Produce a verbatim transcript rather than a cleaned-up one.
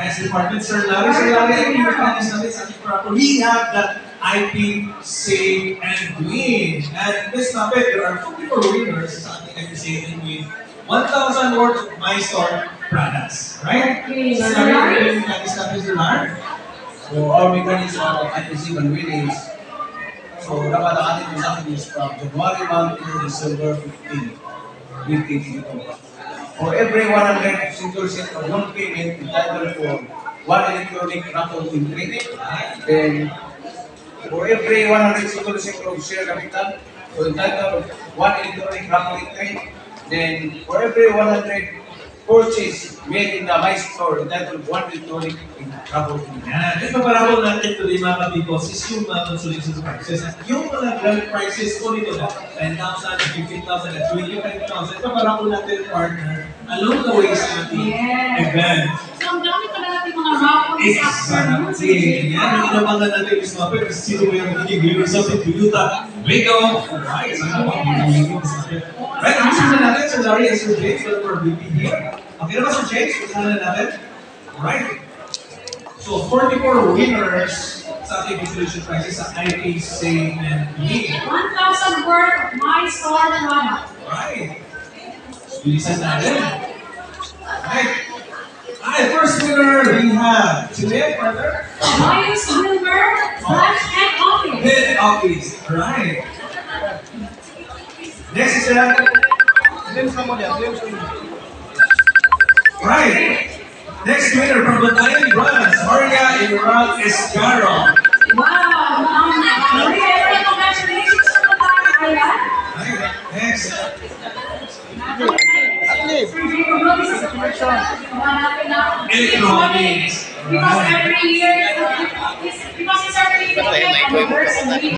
Finance Department, Sir Larry. Sir Larry, yung finance natin sa ating proper. We have that I P, Save, and Win. And this topic, there are forty-four winners sa ating I P, Save, and Win. one thousand worth of My Store products. Right? Okay, Sir Larry, yung finance natin, Sir Larry. So our mechanism of I P C and Win is, so dapat ang ating transaction is from January one to December fifteenth, twenty twenty-two. For every one hundred single set of one payment entitled for one electronic raffle entry, then for every one hundred single set of share capital, so entitled one electronic raffle entry, then for every one hundred purchase made in the My Store, entitled one electronic raffle entry. Yan. Yung paparabol natin today mga kabigos is yung mga consolation prices. Yung mga grand prices ko nito na ten thousand, fifteen thousand, and twenty-five thousand. Paparabol natin partner along the way sa ating event. So, ang dami pa na natin mga raffles afternoon. Exactly. Yan. Yung inabangan natin is mga pero sino mo yung magiging winners of it? Toyota, Wigo. Alright. Sana ba? Right. Ang gusto na natin, Sir Larry and Sir James, well, for B P here. Okay na ba, Sir James? Gusto na natin? Alright. So, forty-four winners sa ating consolation prizes sa I P, Save, and Win. one thousand worth of My Store product. Right. Bilisan natin. Right. Alright, first winner we have today, partner. Miles Wilmer, Lunch and Office. Head Office. Alright. Next is that. Right. Next winner from Bantayan Brands, Maria Iran Escaro. Wow! Maria, congratulations to Maria. Right. Next. Electronics. Because every year, because it's our favorite anniversary.